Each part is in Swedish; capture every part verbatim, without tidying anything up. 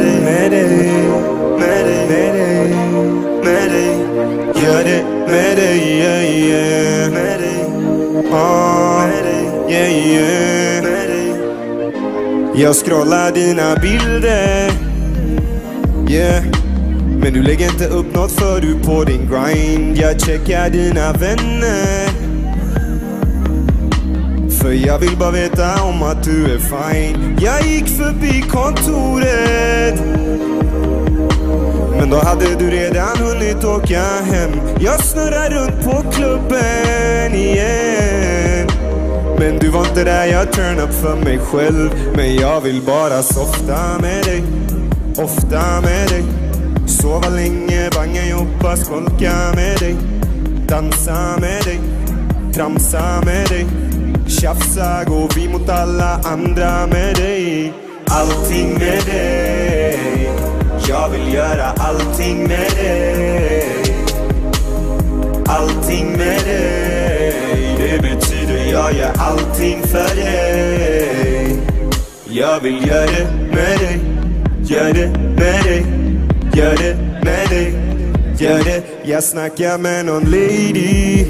dig, med dig, med dig, med dig, med dig. Gör det med dig, yeah, yeah. Med dig, ah, med dig, yeah, yeah. Med dig. Jag scrollar dina bilder, yeah. Men du lägger inte upp något för du på din grind. Jag checkar dina vänner, för jag vill bara veta om att du är fine. Jag gick förbi kontoret, men då hade du redan hunnit åka hem. Jag snurrar runt på klubben igen, men du var inte där, jag turn up för mig själv. Men jag vill bara softa med dig, ofta med dig. Sova länge, banga, jobba, skolka med dig. Dansa med dig, tramsa med dig. Tjafsa, gå vi mot alla andra med dig. Allting med dig, jag vill göra allting med dig. Allting med dig, det betyder jag gör allting för dig. Jag vill göra det med dig, gör det med dig, gör det med dig, gör det. Jag snackar med någon lady,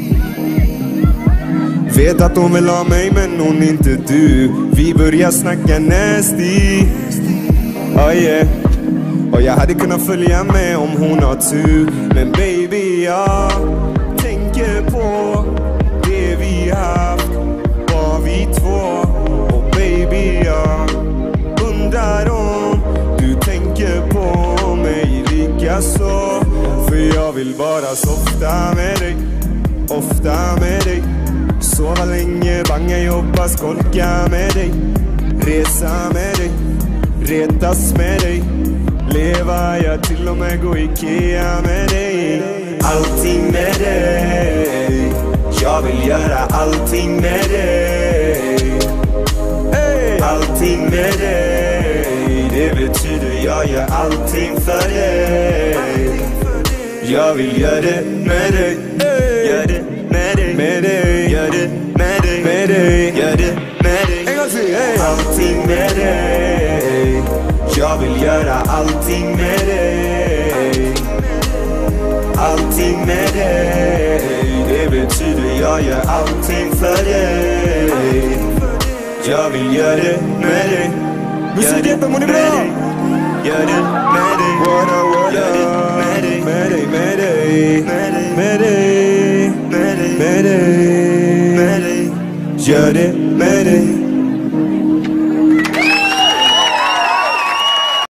vet att hon vill ha mig men hon inte du. Vi börjar snacka nasty, oh yeah. Och jag hade kunnat följa med om hon har tur. Men baby, jag tänker på det vi haft, var vi två. Och baby, jag undrar om du tänker på mig lika så. För jag vill bara softa med dig, ofta med dig. Sova länge, banga, jobba, skolka med dig. Resa med dig, retas med dig. Leva, jag till och med gå Ikea med dig. Allting med dig, jag vill göra allting med dig. Hey. Allting med dig, det betyder jag gör allting för dig. Jag vill göra det med dig, hey. Gör det med dig, med dig. Gör det med dig, med dig. Gör det med dig. En gång till, hey. Allting med dig, jag vill göra allting med dig. Allting med dig, det betyder jag gör allting för dig. Jag vill göra det med dig. Musiken mår ni bra? Gör det med dig. Wada, wada. Gör det med dig, med dig, med dig, med dig, med dig, med dig, med dig, med dig. Gör det